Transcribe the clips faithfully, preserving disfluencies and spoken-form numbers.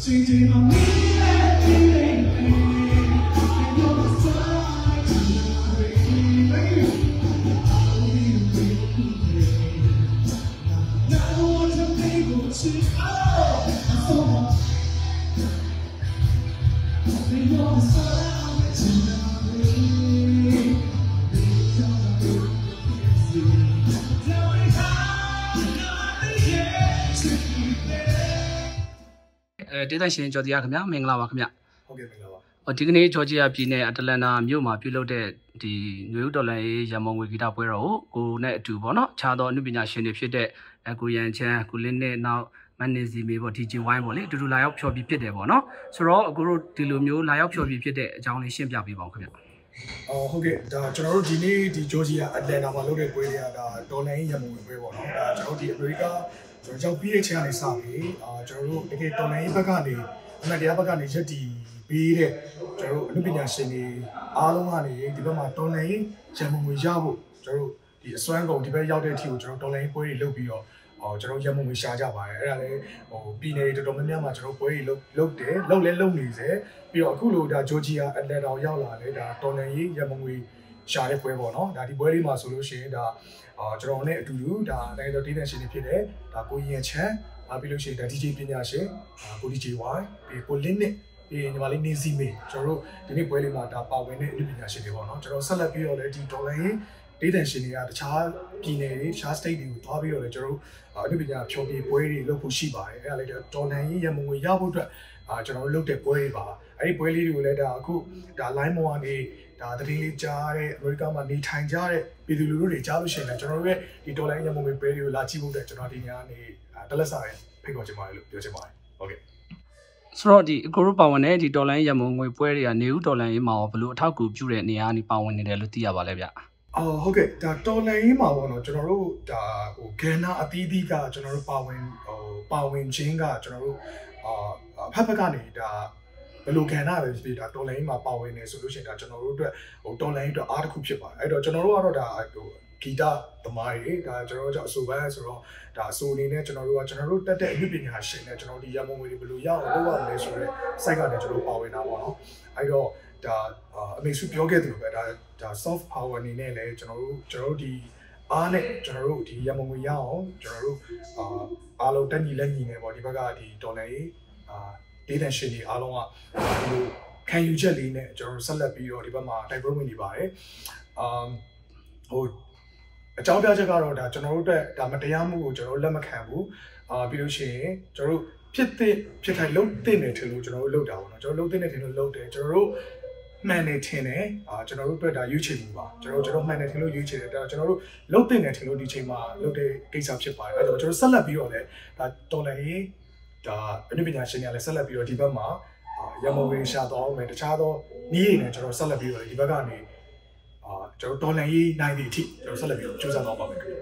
ဒေသရှင်ကျော်တရားခင်ဗျာမင်္ဂလာပါခင်ဗျာဟုတ်ကဲ့မင်္ဂလာပါဒီကနေ့ဂျော်ဂျီယာပြည်နယ်အတလန်တာမြို့မှာပြုလုပ်တဲ့ဒီနွေဦးတော်လှန်ရေးရမုံငွေဂီတပွဲတော်ကိုကိုနဲ့အတူပေါ့နော်ခြားသောအနုပညာရှင်တွေဖြစ်တဲ့ကိုရန်ချမ်းကိုလင်းနဲ့နောက်မန်နေစီမေပေါ့ ဒီ ဂျေ ဝိုင်း ပေါ့လေအတူတူလာရောက်ဖျော်ပြဖြစ်တယ်ပေါ့နော်ဆိုတော့အခုတို့ဒီလိုမျိုးလာရောက်ဖျော်ပြဖြစ်တဲ့အကြောင်းလေးရှင်းပြပေးပါဦးခင်ဗျာအော်ဟုတ်ကဲ့ဒါကျွန်တော်တို့ဒီနေ့ဒီဂျော်ဂျီယာအတလန်တာမှာလုပ်တဲ့ပွဲတွေကဒါတော်လှန်ရေးရမုံငွေပွဲပေါ့နော်ဒါကျွန်တော်တို့ဒီအမေရိကကျွန်တော်ကြောက်ပြီးတဲ့ချိန်ကနေစပြီးအာကျွန်တော်တို့တကယ်တော်လှန်ရေးဘက်ကနေအမှန်တရားဘက်ကနေရက်တီပေးတဲ့ကျွန်တော်တို့အနုပညာရှင်တွေအားလုံးကနေဒီဘက်မှာတော်လှန်ရေးရမုံငွေရဖို့ကျွန်တော်တို့ဒီအစွမ်းကုန်ဒီဘက်ရောက်တဲ့အထိကိုကျွန်တော်တော်လှန်ရေးပွဲတွေလုပ်ပြီးတော့အော်ကျွန်တော်ရမုံငွေရှာကြပါတယ်အဲ့ဒါလည်းဟိုပြည်နယ်တော်တော်များများမှာကျွန်တော်ပွဲတွေလုပ်လုပ်တယ်လုပ်လဲလုပ်နေစေပြီးတော့အခုလိုဒါဂျော်ဂျီယာအတလန်တာရောက်လာတယ်ဒါတော်လှန်ရေးရမုံငွေရှာတဲ့ပွဲပေါ့နော်ဒါဒီပွဲလေးမှာဆိုလို့ရှိရင်ဒါအာကျွန်တော်နဲ့အတူတူဒါနိုင်ငံတော်ဒေသရှင်တွေဖြစ်တယ်ဒါကိုရင်ချမ်းနောက်ပြီးလို့ရှိရင်ဒါ ဒီ ဂျေ ပညာရှင်ကို ဒီ ဂျေ ဝိုင်း ပြီးကိုလင်းနဲ့ပြီးညီမလေးနေစီမေကျွန်တော်တို့ဒီနေ့ပွဲလေးမှာဒါပါဝင်တဲ့အနုပညာရှင်တွေပေါ့နော်ကျွန်တော်ဆက်လက်ပြီးတော့လည်းဒီဒေါ်လာရေးဒေသရှင်တွေကတခြားပြည်နယ်တွေတခြား state တွေကိုသွားပြီးတော့လည်းကျွန်တော်တို့အနုပညာဖြောပြပွဲတွေလုပ်ဖို့ရှိပါတယ်အဲ့ဒါလည်းဒေါ်လာရေးရမုံငွေရဖို့အတွက်အာကျွန်တော်တို့လုပ်တဲ့ပွဲတွေပါအဲ့ဒီပွဲလေးတွေကိုလည်းဒါအခုဒါ line မော်ကနေဒါတတိလေးကြားတဲ့အမေရိကမှာနေထိုင်ကြတဲ့ပြည်သူလူထုတွေကြားလို့ရှိရင်လည်းကျွန်တော်တို့ရဲ့ဒီဒေါ်လာရမုံငွေပွဲတွေကိုလာကြည့်ဖို့အတွက်ကျွန်တော်ဒီညနေတလက်စားရဖိတ်ခေါ်ချင်ပါတယ်လို့ပြောချင်ပါတယ်ဟုတ်ကဲ့ဆိုတော့ဒီအကိုတို့ပါဝင်တဲ့ဒီဒေါ်လာရမုံငွေပွဲတွေကနေဦးဒေါ်လာရေးမှာဘလို့အထောက်အကူပြုတဲ့နေရာကနေပါဝင်နေတယ်လို့သိရပါလဲဗျအော်ဟုတ်ကဲ့ဒါတော်လန်ရေးမှာပေါ့နော်ကျွန်တော်တို့ဒါဟိုဂန်နာအသီးသီးကကျွန်တော်တို့ပါဝင်ဟိုပါဝင်ခြင်းကကျွန်တော်တို့အာဖက်ဖက်ကနေဒါဘယ်လိုခံရပဲဖြစ်ဖြစ်ဒါတော်လိုင်းမှာပါဝင်နေဆိုလို့ရှိရင်ဒါကျွန်တော်တို့အတွက်ဟိုတော်လိုင်းအတွက်အားတစ်ခုဖြစ်ပါတယ်အဲ့တော့ကျွန်တော်တို့ကတော့ဒါဟိုဂီတသမားတွေဒါကျွန်တော်တို့အဆိုပန်းဆိုတော့ဒါအဆိုအနေနဲ့ကျွန်တော်တို့ကကျွန်တော်တို့တက်တဲ့အမှုပညာရှင်နဲ့ကျွန်တော်ဒီရမုံငွေတွေဘယ်လိုရအောင်လုပ်ရမလဲဆိုတော့ site ကနေကျွန်တော်ပါဝင်တာပေါ့နော်အဲ့တော့ဒါအမေစုပြောခဲ့သလိုပဲဒါဒါ soft power အနေနဲ့လည်းကျွန်တော်တို့ကျွန်တော်တို့ဒီအားနဲ့ကျွန်တော်တို့ဒီရမုံငွေရအောင်ကျွန်တော်တို့အာအားလုံးတက်ညီလက်ညီနေပေါ့ဒီဘက်ကဒီဒေါ်လာရေးအာဒေသရှင်တွေအားလုံးကဒီလိုခံယူချက်လေးနဲ့ကျွန်တော်တို့ဆက်လက်ပြီးတော့ဒီဘက်မှာတိုက်ပွဲဝင်နေပါတယ်အမ်ဟိုအကြောင်းပြချက်ကတော့ဒါကျွန်တော်တို့အတွက်ဒါမတရားမှုကိုကျွန်တော်တို့လက်မခံဘူးအာပြီးလို့ရှိရင်ကျွန်တော်တို့ဖြစ်တဲ့ဖြစ်ထိုင်လုံးတင်နေတယ်လို့ကျွန်တော်တို့လုပ်တာပေါ့နော်ကျွန်တော်တို့လုံးတင်နေတယ်လို့လုပ်တယ်ကျွန်တော်တို့မှန်နေထင်တယ်အာကျွန်တော်တို့အတွက်ဒါရွေးချယ်မှုပါကျွန်တော်တို့ကျွန်တော်မှန်နေထင်လို့ရွေးချယ်တယ်ဒါကျွန်တော်တို့လုံးတင်နေထင်လို့ဒီချိန်မှာလုပ်တဲ့ကိစ္စဖြစ်ပါတယ်အဲ့တော့ကျွန်တော်ဆက်လက်ပြီးတော့လည်းဒါတော်လည်းဒါအနုပညာရှင်တွေလည်းဆက်လက်ပြီးတော့ဒီဘက်မှာရမုံငွေရှာတော့မယ်တခြားသောနည်းတွေနဲ့ကျွန်တော်ဆက်လက်ပြီးတော့ဒီဘက်ကနေအာကျွန်တော်ဒေါ်လာရေးနိုင်တဲ့အထိကျွန်တော်ဆက်လက်ပြီးတော့ကြိုးစားတော့ပါမယ်ခင်ဗျာ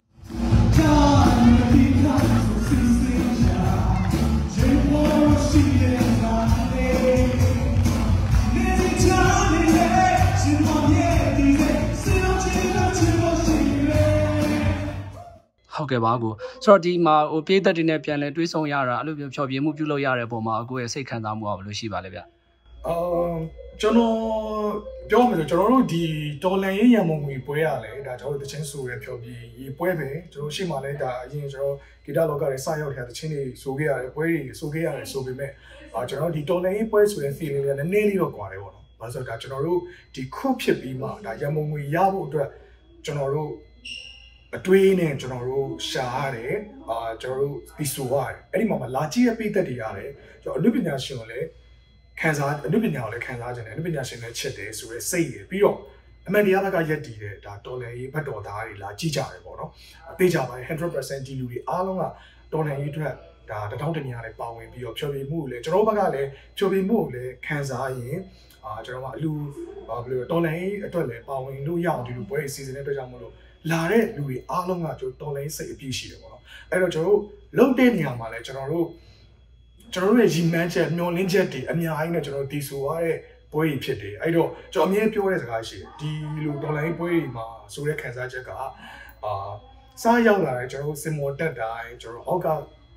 ဟုတ်ကဲ့ပါကိုဆိုတော့ဒီမှာဟိုပြည်သက်တွေနဲ့ပြန်လဲတွေးဆုံရတာအဲ့လိုမျိုးဖြောပြမှုပြုလုပ်ရတဲ့ပုံမှာအကိုရဲ့စိတ်ခံစားမှုကဘယ်လိုရှိပါလဲဗျအော်ကျွန်တော်ပြောမယ်ဆိုကျွန်တော်တို့ဒီတော်လန်ရေးရမုံငွေပွဲရလဲဒါကျွန်တော်တို့တချင်းဆိုရဲဖြောပြရေပွဲပဲကျွန်တော်ရှေ့မှာလဲဒါအရင်ကျွန်တော်ဂီတလောကတွေစရောက်ခဲ့တဲ့တချင်းတွေဆိုခဲ့ရတယ်ပွဲတွေဆိုခဲ့ရတယ်ဆိုပေမဲ့အာကျွန်တော်ဒီတော်လန်ရေးပွဲဆိုတဲ့ feeling ကနည်းနည်းလေးတော့ကွာတယ်ပေါ့နော်ဘာလို့ဆိုတော့ကျွန်တော်တို့ဒီခုဖြစ်ပြီးမှဒါရမုံငွေရဖို့အတွက်ကျွန်တော်တို့အတွေးနဲ့ကျွန်တော်တို့ရှာရတယ်အာကျွန်တော်တို့ဒီဆိုရတယ်အဲ့ဒီမှာမှာလာကြည့်ရပိသက်တွေရတယ်ကျွန်တော်အနုပညာရှင်ကိုလည်းခံစားအနုပညာကိုလည်းခံစားကြတယ်အနုပညာရှင်လည်းချစ်တယ်ဆိုရဲစိတ်ရပြီးတော့အမှန်တရားဘက်ကရက်တည်တယ်ဒါတော်လည်းရေးဘတ်တော်သားတွေလာကြည့်ကြတယ်ပေါ့နော်အသေးကြပါတယ် one hundred percent ဒီလူတွေအားလုံးကတော်လည်းရေးအတွက်ဒါတထောင်တနေရာလည်းပါဝင်ပြီးတော့ဖြောပြမှုကိုလည်းကျွန်တော်ဘက်ကလည်းဖြောပြမှုကိုလည်းခံစားရင်အာကျွန်တော်ကအလူဘယ်လိုတော်လည်းအတွက်လည်းပါဝင်လို့ရအောင်ဒီလိုပွဲအစီအစဉ်တဲ့အတွက်ကြောင့်မလို့လာတဲ့လူတွေအားလုံးကကျွန်တော်တော်လိုင်းစိတ်အပြည့်ရှိတယ်ပေါ့နော်အဲ့တော့ကျွန်တော်တို့လုံတဲ့နေရာမှာလဲကျွန်တော်တို့ကျွန်တော်တို့ရဲ့ရီမန်ချက်မျောလင်းချက်တွေအများကြီးနဲ့ကျွန်တော်တီဆိုရတဲ့ပွဲကြီးဖြစ်တယ်အဲ့တော့ကျွန်တော်အမြဲပြောတဲ့စကားရှိတယ်ဒီလိုတော်လိုင်းပွဲတွေမှာဆိုတဲ့ခံစားချက်ကအာစားရောက်လာတယ်ကျွန်တော်တို့စင်မော်တက်တိုင်းကျွန်တော်အောက်က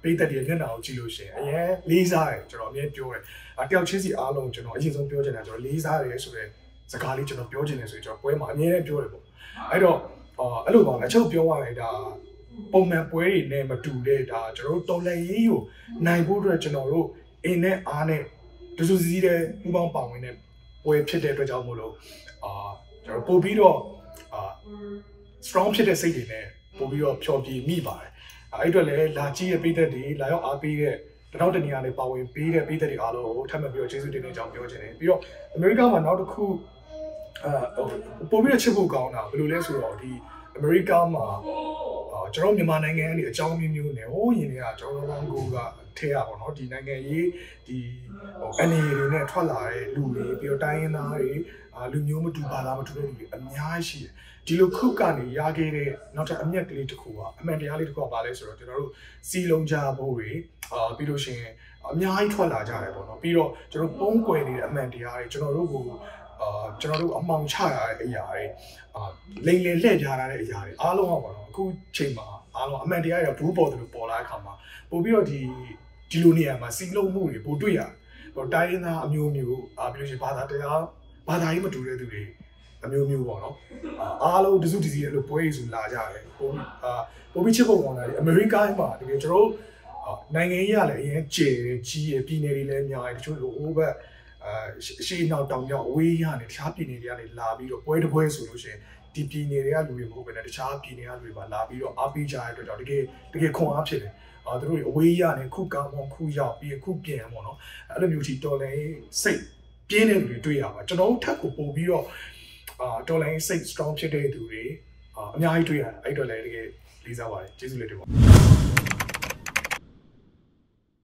ပိသက်တွေမျက်နှာကိုကြည့်လို့ရှိရင်အရင်လေးစားတယ်ကျွန်တော်အမြဲပြောတယ်အတယောက်ချင်းစီအားလုံးကျွန်တော်အရင်ဆုံးပြောချင်တာကျွန်တော်လေးစားတယ်ဆိုတဲ့စကားလေးကျွန်တော်ပြောချင်တယ်ဆိုရင်ကျွန်တော်ပွဲမှာအမြဲတမ်းပြောတယ်ပေါ့အဲ့တော့အဲ့လိုပါပဲအချုပ်ပြောရရင်ဒါပုံမှန်ပွဲတွေနဲ့မတူတဲ့ဒါကျွန်တော်တို့တော်လန်ရေးကိုနိုင်ဖို့အတွက်ကျွန်တော်တို့အင်းနဲ့အားနဲ့တစုစည်းတဲ့ဥပအောင်ပါဝင်တဲ့ပွဲဖြစ်တဲ့အတွက်ကြောင့်မို့လို့အာကျွန်တော်ပို့ပြီးတော့အာ strong ဖြစ်တဲ့စိတ်တွေနဲ့ပို့ပြီးတော့ဖြောပြမိပါတယ်အဲ့အတွက်လည်းလာကြည့်ရဲ့ပြည်သက်တွေလာရောက်အားပေးတဲ့တနောက်တနေရာလေးပါဝင်ပေးတဲ့ပြည်သက်တွေအားလုံးကိုထပ်မံပြီးတော့ကျေးဇူးတင်တဲ့အကြောင်းပြောချင်တယ်ပြီးတော့အမေရိကန်မှာနောက်တစ်ခုအာပို့ပြီးတော့ချစ်ဖို့ကောင်းတာဘယ်လိုလဲဆိုတော့ဒီအမေရိကန်မှာကျွန်တော်မြန်မာနိုင်ငံကနေအကြောင်းမျိုးမျိုးနဲ့ဟိုးရင်တွေကကျွန်တော်တို့ကိုကထဲရပါတော့ဒီနိုင်ငံရေးဒီဟိုအနေတွေနဲ့ထွက်လာတဲ့လူတွေပြီးတော့တိုင်းရင်းသားတွေလူမျိုးမတူပါလားမတူတဲ့လူတွေအများကြီးရှိတယ်ဒီလိုခုကနေရခဲ့တဲ့နောက်ထပ်အမျက်ကလေးတစ်ခုကအမှန်တရားလေးတစ်ခုကပါလဲဆိုတော့ကျွန်တော်တို့စီလုံးကြဖို့တွေအာပြီးလို့ရှိရင်အများကြီးထွက်လာကြတယ်ပေါ့နော်ပြီးတော့ကျွန်တော်ပုံးကွယ်နေတဲ့အမှန်တရားတွေကျွန်တော်တို့ကိုအာကျွန်တော်တို့အမှောင်ချရတဲ့အရာတွေအာလိမ်လည်လှည့်ပြားထားတဲ့အရာတွေအားလုံးကပေါ့နော်အခုချိန်မှာအားလုံးအမှန်တရားတွေဘူးပေါ်တယ်လို့ပေါ်လာတဲ့အခါမှာပို့ပြီးတော့ဒီဒီလိုနေရာမှာစီလုံးမှုတွေပို့တွေ့ရတယ်ဟိုတိုင်းရင်းသားအမျိုးမျိုးအာပြီးလို့ရှိရင်ဘာသာတရားဘာသာရေးမတူတဲ့သူတွေအမျိုးမျိုးပေါ့နော်အားလုံးတစုတစည်းလို့ပွဲရည်ဆိုလာကြတယ်ပို့အာပို့ပြီးချစ်ဖို့ကောင်းတာဒီအမေရိကန်မှာတကယ်ကျွန်တော်တို့နိုင်ငံရေးရလည်းအရင်ကျယ်ကြီးရပြည်နယ်တွေလည်းအများကြီးတချို့လိုအိုးဘက်အာရှေ့နောက်တောင်မြောက်အဝေးရနေတခြားပြည်နယ်တွေကနေလာပြီးတော့ပွဲတစ်ပွဲဆိုလို့ရှိရင်ဒီပြည်နယ်တွေကလူတွေမဟုတ်ဘဲနဲ့တခြားပြည်နယ်ကလူတွေပါလာပြီးတော့အားပေးကြတဲ့အတွက်ကြောင့်တကယ်တကယ်ခွန်အားဖြစ်တယ်အာသူတို့အဝေးရနေခုကောင်းမောင်ခုရောက်ပြီးခုပြန်ပေါ့နော်အဲ့လိုမျိုးကြီးတော်လဲစိတ်ပြင်းတဲ့လူတွေတွေ့ရပါကျွန်တော်တို့ထပ်ကိုပို့ပြီးတော့အာတော်လိုင်းစိတ် strong ဖြစ်တဲ့သူတွေအာအများကြီးတွေ့ရတယ်အဲ့တော့လည်းတကယ်လေးစားပါတယ်ကျေးဇူးလေးတင်ပါ